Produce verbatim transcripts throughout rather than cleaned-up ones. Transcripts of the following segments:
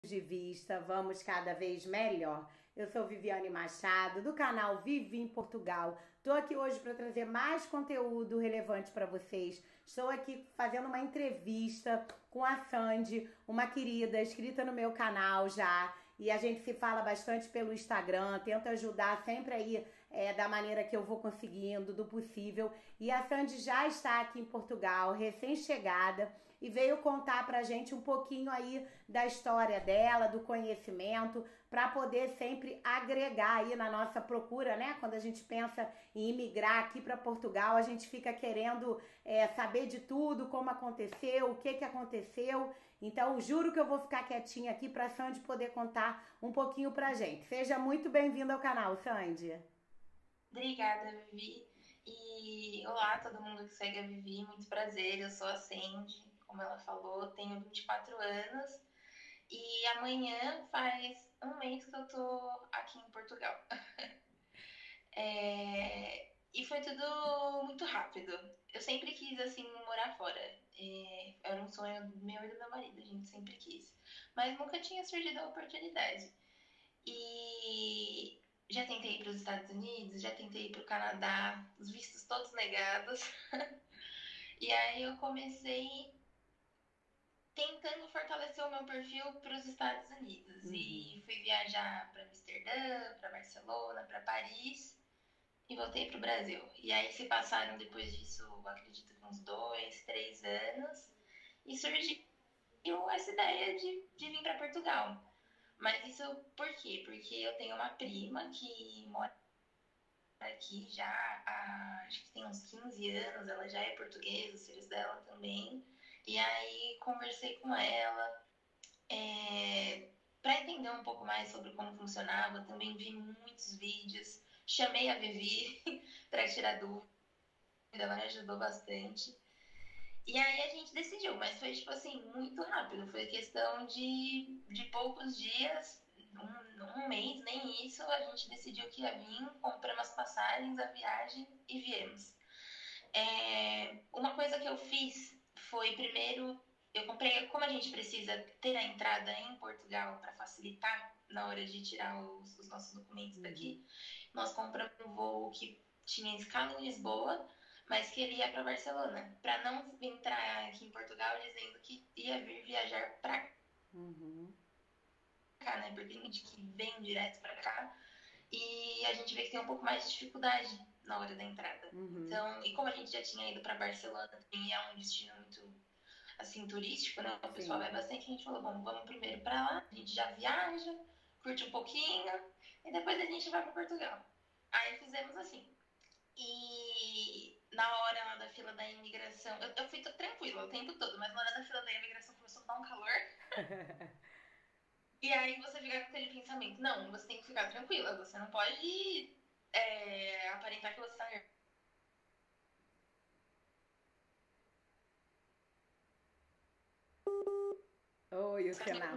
de vista, vamos cada vez melhor. Eu sou Viviane Machado, do canal Vivi em Portugal. Estou aqui hoje para trazer mais conteúdo relevante para vocês. Estou aqui fazendo uma entrevista com a Sandy, uma querida inscrita no meu canal já. E a gente se fala bastante pelo Instagram, tento ajudar sempre aí é, da maneira que eu vou conseguindo, do possível. E a Sandy já está aqui em Portugal, recém-chegada, e veio contar pra gente um pouquinho aí da história dela, do conhecimento, para poder sempre agregar aí na nossa procura, né? Quando a gente pensa em imigrar aqui para Portugal, a gente fica querendo é, saber de tudo, como aconteceu, o que que aconteceu. Então, juro que eu vou ficar quietinha aqui para a Sandy poder contar um pouquinho pra gente. Seja muito bem-vinda ao canal, Sandy. Obrigada, Vivi. E olá, todo mundo que segue a Vivi, muito prazer. Eu sou a Sandy, como ela falou, tenho vinte e quatro anos e amanhã faz um mês que eu tô aqui em Portugal. É... E foi tudo muito rápido. Eu sempre quis, assim, morar fora. É... Era um sonho meu e do meu marido, a gente sempre quis. Mas nunca tinha surgido a oportunidade. E já tentei ir para os Estados Unidos, já tentei ir para o Canadá, os vistos todos negados. E aí eu comecei tentando fortalecer o meu perfil para os Estados Unidos. Uhum. E fui viajar para Amsterdã, para Barcelona, para Paris e voltei para o Brasil. E aí se passaram depois disso, acredito que uns dois, três anos, e surgiu essa ideia de, de vir para Portugal. Mas isso por quê? Porque eu tenho uma prima que mora aqui já há, acho que tem uns quinze anos, ela já é portuguesa, os filhos dela também. E aí conversei com ela é, para entender um pouco mais sobre como funcionava. Também vi muitos vídeos, chamei a Vivi para tirar dúvida, ela me ajudou bastante. E aí a gente decidiu, mas foi tipo assim, muito rápido. Foi questão de, de poucos dias, um, um mês, nem isso, a gente decidiu que ia vir, compramos as passagens, a viagem e viemos. É, uma coisa que eu fiz foi, primeiro, eu comprei, como a gente precisa ter a entrada em Portugal para facilitar na hora de tirar os, os nossos documentos daqui, nós compramos um voo que tinha escala em Lisboa, mas que ele ia para Barcelona, para não entrar aqui em Portugal dizendo que ia vir viajar para Uhum. cá, né? Porque tem gente que vem direto para cá e a gente vê que tem um pouco mais de dificuldade na hora da entrada. Uhum. Então, e como a gente já tinha ido para Barcelona, e é um destino muito assim turístico, né? O pessoal Sim. vai bastante, a gente falou, bom, vamos primeiro para lá, a gente já viaja, curte um pouquinho e depois a gente vai para Portugal. Aí fizemos assim. E na hora lá da fila da imigração, eu, eu fui tranquila o tempo todo, mas na hora da fila da imigração começou a dar um calor. E aí você fica com aquele pensamento, não, você tem que ficar tranquila, você não pode é, aparentar que você tá nervosa. Oi, o sinal.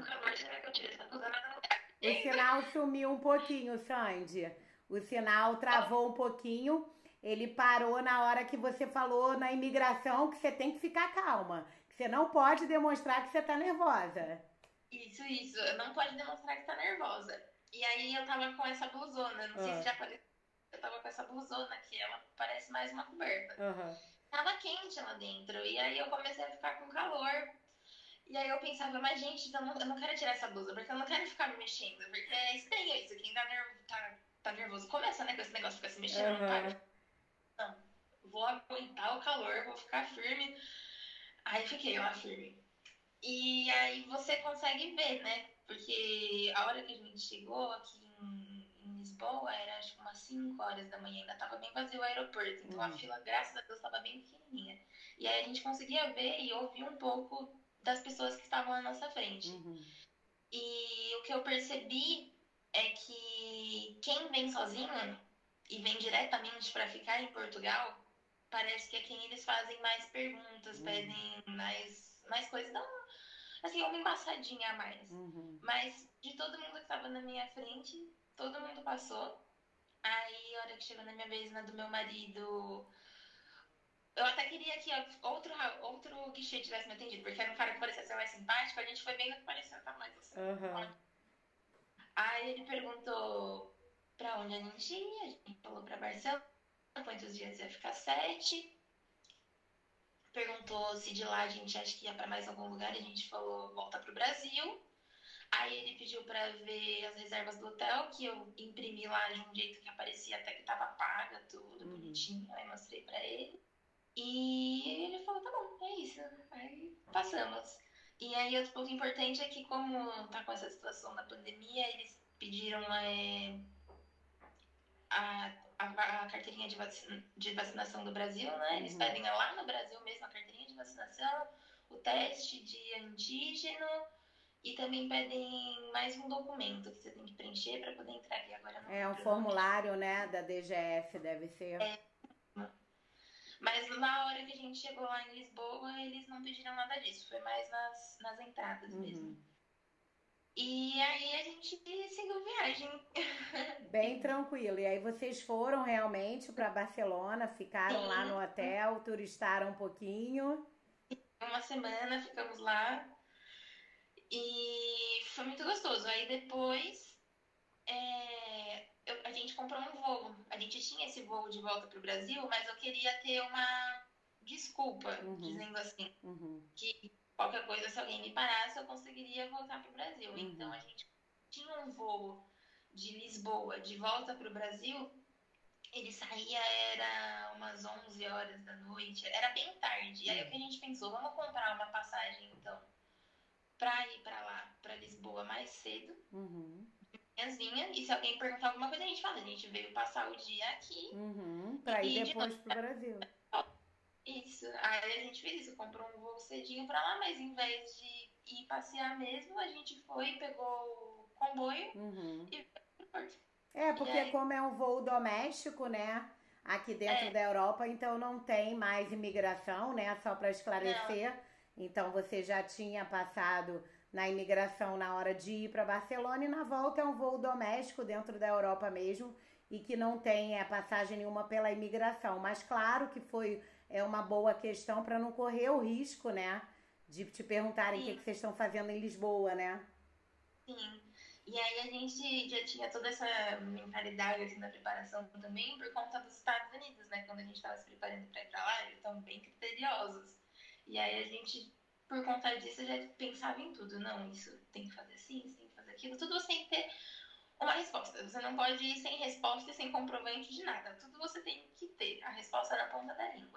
O sinal sumiu um pouquinho, Sandy. O sinal travou um pouquinho. Ele parou na hora que você falou na imigração que você tem que ficar calma. Que você não pode demonstrar que você tá nervosa. Isso, isso. Não pode demonstrar que tá nervosa. E aí eu tava com essa blusona. Não ah. sei se já apareceu. Eu tava com essa blusona aqui. Ela parece mais uma coberta. Uhum. Tava quente lá dentro. E aí eu comecei a ficar com calor. E aí eu pensava, mas gente, eu não, eu não quero tirar essa blusa. Porque eu não quero ficar me mexendo. Porque é estranho isso. Quem tá, nervo, tá, tá nervoso começa, né? Com esse negócio de ficar se mexendo. Uhum. Não para. Não, vou aguentar o calor, vou ficar firme. Aí fiquei lá firme. E aí você consegue ver, né? Porque a hora que a gente chegou aqui em, em Lisboa era acho que umas cinco horas da manhã, ainda tava bem vazio o aeroporto. Então uhum. a fila, graças a Deus, tava bem pequenininha. E aí a gente conseguia ver e ouvir um pouco das pessoas que estavam à nossa frente. Uhum. E o que eu percebi é que quem vem sozinho e vem diretamente para ficar em Portugal, parece que é quem eles fazem mais perguntas, uhum. pedem mais, mais coisas, dá assim, uma embaçadinha a mais. Uhum. Mas de todo mundo que tava na minha frente, todo mundo passou. Aí, a hora que chegou na minha vez, na do meu marido, Eu até queria que outro, outro guichê tivesse me atendido, porque era um cara que parecia ser mais simpático, a gente foi vendo que parecia estar mais assim. Uhum. Aí ele perguntou pra onde a gente ia, a gente falou pra Barcelona, quantos dias ia ficar, sete. Perguntou se de lá a gente acha que ia pra mais algum lugar, a gente falou volta pro Brasil. Aí ele pediu pra ver as reservas do hotel, que eu imprimi lá de um jeito que aparecia até que tava paga, tudo Uhum. bonitinho. Aí mostrei pra ele. E ele falou, tá bom, é isso. Aí passamos. E aí outro ponto importante é que como tá com essa situação da pandemia, eles pediram é, a, a, a carteirinha de, vacina, de vacinação do Brasil, né? Eles Uhum. pedem lá no Brasil mesmo a carteirinha de vacinação, o teste de antígeno e também pedem mais um documento que você tem que preencher para poder entrar aqui. Agora não É um lembro o nome. formulário, né, da D G F, deve ser. É, mas na hora que a gente chegou lá em Lisboa, eles não pediram nada disso. Foi mais nas, nas entradas Uhum. mesmo. E aí a gente seguiu viagem. Bem tranquilo. E aí vocês foram realmente para Barcelona, ficaram Sim. lá no hotel, turistaram um pouquinho. Uma semana ficamos lá. E foi muito gostoso. Aí depois é, eu, a gente comprou um voo. A gente tinha esse voo de volta pro Brasil, mas eu queria ter uma desculpa, Uhum. dizendo assim, Uhum. que qualquer coisa, se alguém me parasse, eu conseguiria voltar pro Brasil. Uhum. Então a gente tinha um voo de Lisboa de volta pro Brasil. Ele saía, era umas onze horas da noite, era bem tarde. E aí o que a gente pensou, vamos comprar uma passagem então pra ir pra lá, pra Lisboa mais cedo. Uhum. Manhãzinha, e se alguém perguntar alguma coisa, a gente fala, a gente veio passar o dia aqui. Uhum. Pra ir depois de pro Brasil. Isso, aí a gente fez isso, comprou um voo cedinho pra lá, mas em vez de ir passear mesmo, a gente foi, pegou o comboio uhum. e foi pro porto. É, porque aí, como é um voo doméstico, né, aqui dentro é, da Europa, então não tem mais imigração, né, só para esclarecer. Não. Então você já tinha passado na imigração na hora de ir para Barcelona e na volta é um voo doméstico dentro da Europa mesmo e que não tem é, passagem nenhuma pela imigração. Mas claro que foi é uma boa questão para não correr o risco, né, de te perguntarem o que, que vocês estão fazendo em Lisboa, né? Sim. E aí a gente já tinha toda essa mentalidade assim, na preparação também por conta dos Estados Unidos, né? Quando a gente estava se preparando para ir para lá, eles estão bem criteriosos. E aí a gente, por conta disso, já pensava em tudo. Não, isso tem que fazer assim, isso tem que fazer aquilo. Tudo você tem que ter uma resposta. Você não pode ir sem resposta e sem comprovante de nada. Tudo você tem que ter a resposta na ponta da língua.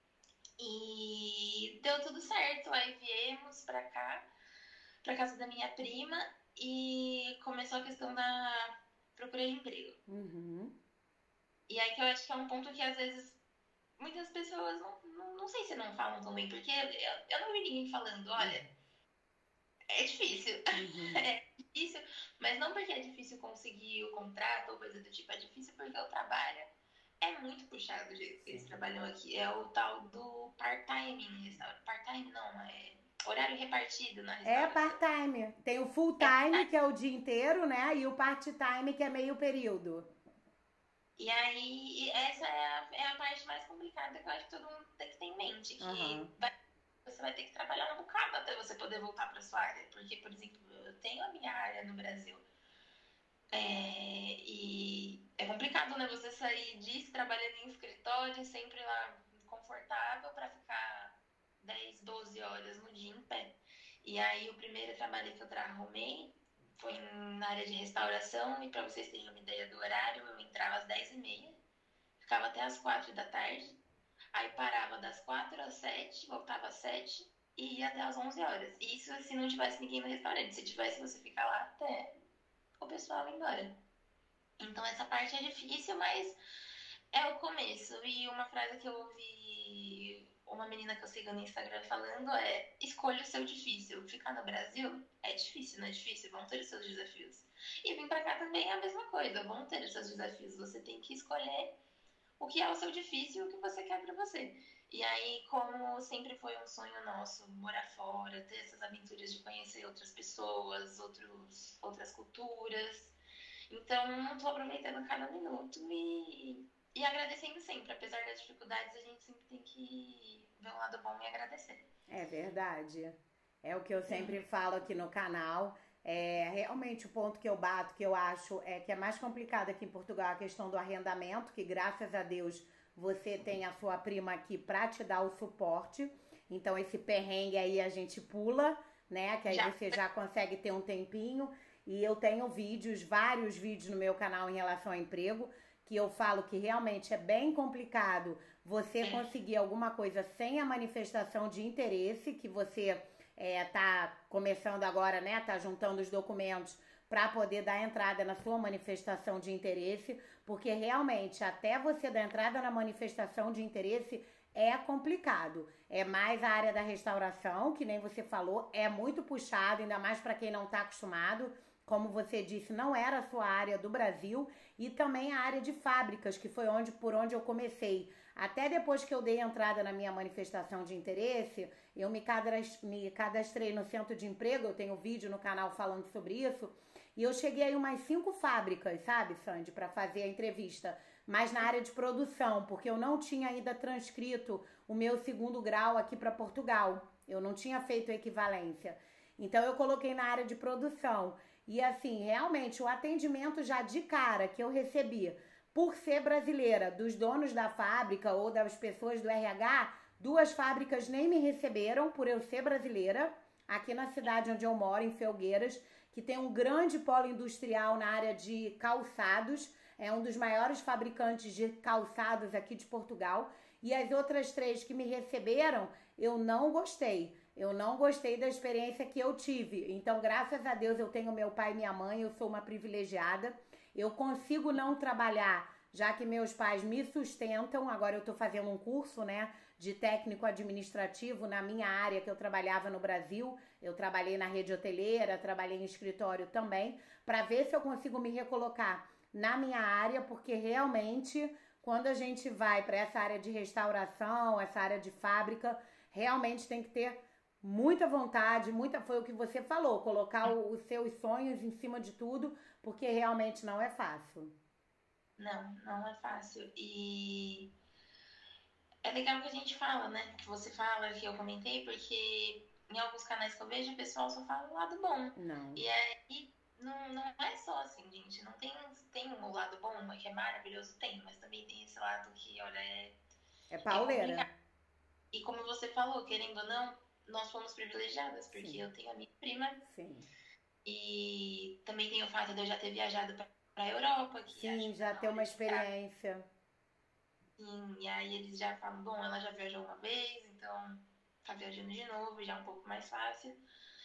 E deu tudo certo. Aí viemos para cá, para casa da minha prima. E começou a questão da procura de emprego. Uhum. E aí que eu acho que é um ponto que às vezes muitas pessoas não, não, não sei se não falam também, porque eu, eu não vi ninguém falando, olha, é difícil. Uhum. É difícil, mas não porque é difícil conseguir o contrato ou coisa do tipo, é difícil porque o trabalho é muito puxado do jeito que eles trabalham aqui. É o tal do part-time em restaurante. Part-time não, é horário repartido na É restauração. part-time. Tem o full-time, que é o dia inteiro, né? E o part-time, que é meio período. E aí, essa é a, é a parte mais complicada que eu acho que todo mundo tem que ter em mente. Que Uhum. vai, você vai ter que trabalhar um bocado até você poder voltar para sua área. Porque, por exemplo, eu tenho a minha área no Brasil. É, e é complicado, né? Você sair disso, trabalhando em escritório, sempre lá confortável, para ficar dez, doze horas no dia em pé. E aí, o primeiro trabalho que eu arrumei foi na área de restauração. E para vocês terem uma ideia do horário, eu entrava às dez e meia, ficava até às quatro da tarde. Aí parava das quatro às sete, voltava às sete e ia até às onze horas. Isso se não tivesse ninguém no restaurante. Se tivesse, você fica lá até o pessoal ir embora. Então essa parte é difícil, mas é o começo. E uma frase que eu ouvi uma menina que eu sigo no Instagram falando é: escolha o seu difícil. Ficar no Brasil é difícil, não é difícil? Vão ter os seus desafios. E vir pra cá também é a mesma coisa, vão ter os seus desafios. Você tem que escolher o que é o seu difícil e o que você quer pra você. E aí, como sempre foi um sonho nosso morar fora, ter essas aventuras de conhecer outras pessoas, outros, outras culturas, então, eu tô aproveitando cada minuto e E agradecendo sempre, apesar das dificuldades, a gente sempre tem que ver o lado bom e agradecer. É verdade. É o que eu sempre falo aqui no canal. É, realmente o ponto que eu bato, que eu acho é que é mais complicado aqui em Portugal a questão do arrendamento, que graças a Deus você tem a sua prima aqui para te dar o suporte. Então esse perrengue aí a gente pula, né? Que aí Já. você já consegue ter um tempinho. E eu tenho vídeos, vários vídeos no meu canal em relação ao emprego, que eu falo que realmente é bem complicado você conseguir alguma coisa sem a manifestação de interesse, que você é, tá começando agora, né? Tá juntando os documentos para poder dar entrada na sua manifestação de interesse, porque realmente até você dar entrada na manifestação de interesse é complicado. É mais a área da restauração, que nem você falou, é muito puxado, ainda mais para quem não tá acostumado. Como você disse, não era a sua área do Brasil, e também a área de fábricas, que foi onde, por onde eu comecei. Até depois que eu dei entrada na minha manifestação de interesse, eu me cadastrei, me cadastrei no centro de emprego, eu tenho vídeo no canal falando sobre isso, e eu cheguei aí umas cinco fábricas, sabe, Sandy, para fazer a entrevista, mas na área de produção, porque eu não tinha ainda transcrito o meu segundo grau aqui para Portugal, eu não tinha feito equivalência. Então eu coloquei na área de produção. E assim, realmente, o atendimento já de cara que eu recebi, por ser brasileira, dos donos da fábrica ou das pessoas do R H, duas fábricas nem me receberam por eu ser brasileira, aqui na cidade onde eu moro, em Felgueiras, que tem um grande polo industrial na área de calçados, é um dos maiores fabricantes de calçados aqui de Portugal, e as outras três que me receberam, eu não gostei. Eu não gostei da experiência que eu tive. Então, graças a Deus, eu tenho meu pai e minha mãe, eu sou uma privilegiada. Eu consigo não trabalhar, já que meus pais me sustentam. Agora eu tô fazendo um curso, né, de técnico administrativo na minha área que eu trabalhava no Brasil. Eu trabalhei na rede hoteleira, trabalhei em escritório também, para ver se eu consigo me recolocar na minha área, porque realmente, quando a gente vai para essa área de restauração, essa área de fábrica, realmente tem que ter muita vontade, muita, foi o que você falou, colocar o, os seus sonhos em cima de tudo, porque realmente não é fácil. Não, não é fácil. E é legal que a gente fala, né? Que você fala, que eu comentei, porque em alguns canais que eu vejo, o pessoal só fala o lado bom. Não. E aí não, não é só assim, gente. Não tem, tem um lado bom, que é maravilhoso, tem, mas também tem esse lado que, olha, é. É pauleira. É e como você falou, querendo ou não, nós fomos privilegiadas, porque Sim. eu tenho a minha prima. Sim. E também tem o fato de eu já ter viajado para a Europa. Que Sim, já ter uma experiência. Sim, e aí eles já falam, bom, ela já viajou uma vez, então tá viajando de novo, já é um pouco mais fácil.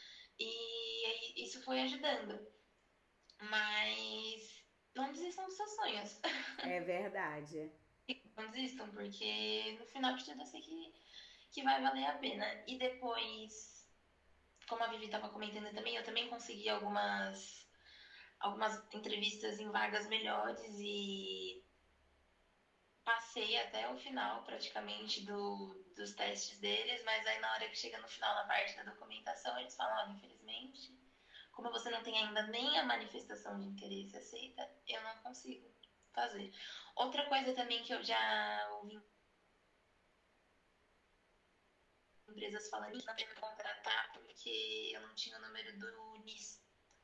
E isso foi ajudando. Mas não desistam dos seus sonhos. É verdade. Não desistam, porque no final de tudo eu sei que, que vai valer a pena. E depois, como a Vivi estava comentando também, eu também consegui algumas, algumas entrevistas em vagas melhores e passei até o final praticamente do, dos testes deles, mas aí na hora que chega no final, na parte da documentação, eles falam, olha, infelizmente, como você não tem ainda nem a manifestação de interesse aceita, eu não consigo fazer. Outra coisa também que eu já ouvi empresas falando que não ia me contratar porque eu não tinha o número do N I S.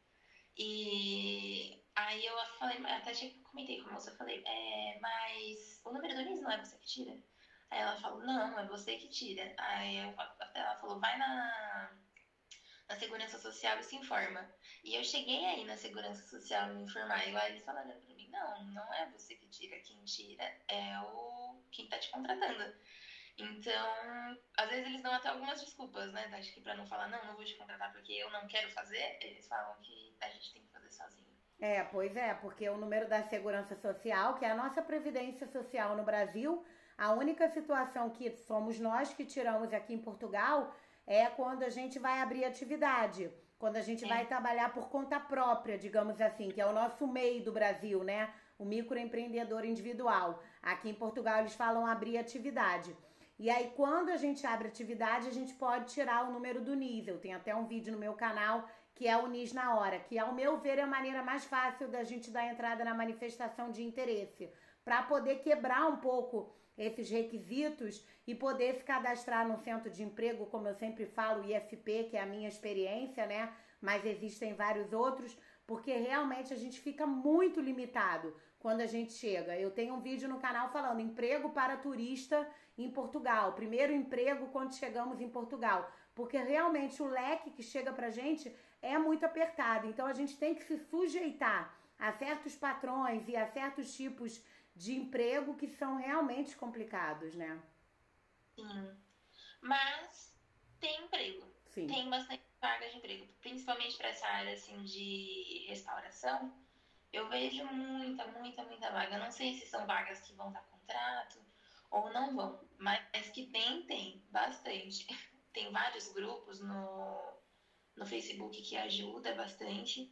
E aí eu falei, até que comentei com a moça, eu falei, é, mas o número do N I S não é você que tira? Aí ela falou, não, é você que tira. Aí eu, ela falou, vai na, na Segurança Social e se informa. E eu cheguei aí na Segurança Social me informar, e aí eles falaram pra mim, não, não é você que tira, quem tira é o quem tá te contratando. Então, às vezes eles dão até algumas desculpas, né? Acho que pra não falar, não, não vou te contratar porque eu não quero fazer, eles falam que a gente tem que fazer sozinho. É, pois é, porque o número da Segurança Social, que é a nossa Previdência Social no Brasil, a única situação que somos nós que tiramos aqui em Portugal é quando a gente vai abrir atividade, quando a gente é. vai trabalhar por conta própria, digamos assim, que é o nosso M E I do Brasil, né? O microempreendedor individual. Aqui em Portugal eles falam abrir atividade. E aí, quando a gente abre atividade, a gente pode tirar o número do N I S. Eu tenho até um vídeo no meu canal que é o N I S na hora, que, ao meu ver, é a maneira mais fácil da gente dar entrada na manifestação de interesse. para poder quebrar um pouco esses requisitos e poder se cadastrar no centro de emprego, como eu sempre falo, I F P, que é a minha experiência, né? Mas existem vários outros, porque realmente a gente fica muito limitado quando a gente chega. Eu tenho um vídeo no canal falando emprego para turista em Portugal, primeiro emprego quando chegamos em Portugal, porque realmente o leque que chega pra gente é muito apertado, então a gente tem que se sujeitar a certos patrões e a certos tipos de emprego que são realmente complicados, né? Sim, mas tem emprego, Sim. Tem bastante vagas de emprego, principalmente para essa área assim de restauração. Eu vejo muita, muita, muita vaga. Eu não sei se são vagas que vão dar contrato ou não vão, mas que tem, tem bastante. Tem vários grupos no, no Facebook que ajuda bastante.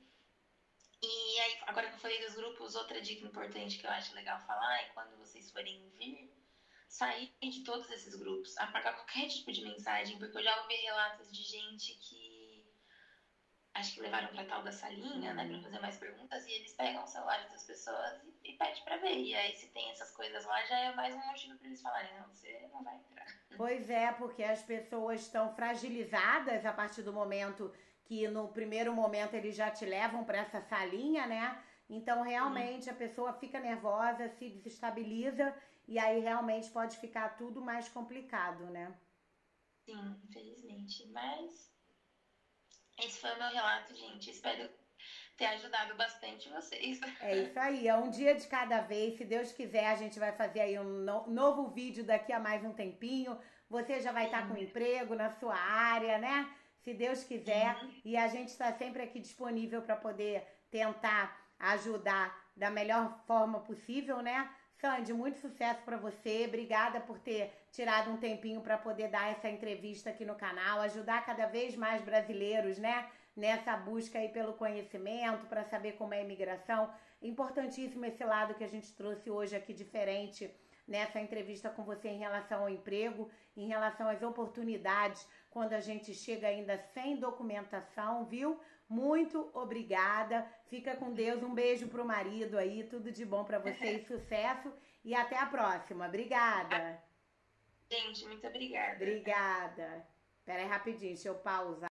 E aí, agora que eu falei dos grupos, outra dica importante que eu acho legal falar é quando vocês forem vir, sair de todos esses grupos, apagar qualquer tipo de mensagem, porque eu já ouvi relatos de gente que acho que levaram pra tal da salinha, né, pra fazer mais perguntas, e eles pegam os celulares das pessoas e, e pedem pra ver. E aí, se tem essas coisas lá, já é mais um motivo pra eles falarem, não, você não vai entrar. Pois é, porque as pessoas estão fragilizadas a partir do momento que no primeiro momento eles já te levam para essa salinha, né? Então realmente a pessoa fica nervosa, se desestabiliza e aí realmente pode ficar tudo mais complicado, né? Sim, infelizmente. Mas esse foi o meu relato, gente. Espero ter ajudado bastante vocês. É isso aí, é um dia de cada vez. Se Deus quiser, a gente vai fazer aí um no- novo vídeo daqui a mais um tempinho. Você já vai estar com emprego na sua área, né? Se Deus quiser. Uhum. E a gente está sempre aqui disponível para poder tentar ajudar da melhor forma possível, né? Sandy, muito sucesso para você. Obrigada por ter tirado um tempinho para poder dar essa entrevista aqui no canal, ajudar cada vez mais brasileiros, né? Nessa busca aí pelo conhecimento, para saber como é a imigração. Importantíssimo esse lado que a gente trouxe hoje aqui diferente nessa entrevista com você em relação ao emprego, em relação às oportunidades quando a gente chega ainda sem documentação, viu? Muito obrigada. Fica com Deus. Um beijo pro marido aí. Tudo de bom para você e sucesso. E até a próxima. Obrigada. Gente, muito obrigada. Obrigada. Pera aí rapidinho, deixa eu pausar.